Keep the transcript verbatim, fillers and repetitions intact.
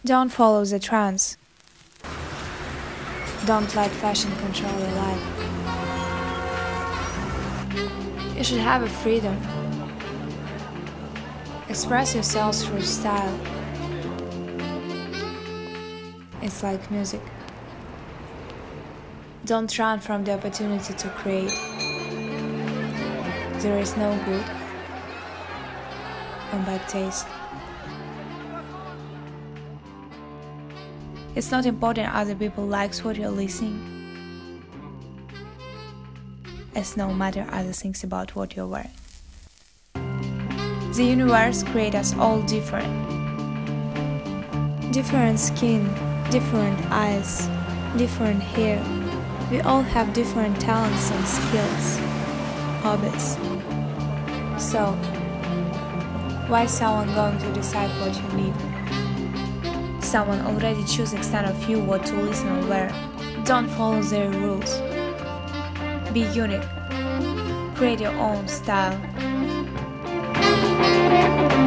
Don't follow the trends. Don't let fashion control your life. You should have a freedom. Express yourself through style. It's like music. Don't run from the opportunity to create. There is no good and bad taste. It's not important other people likes what you're listening, as no matter other things about what you're wearing. The universe creates us all different. Different skin, different eyes, different hair. We all have different talents and skills, hobbies. So, why is someone going to decide what you need? Someone already chooses instead of you what to listen or wear. Don't follow their rules. Be unique. Create your own style.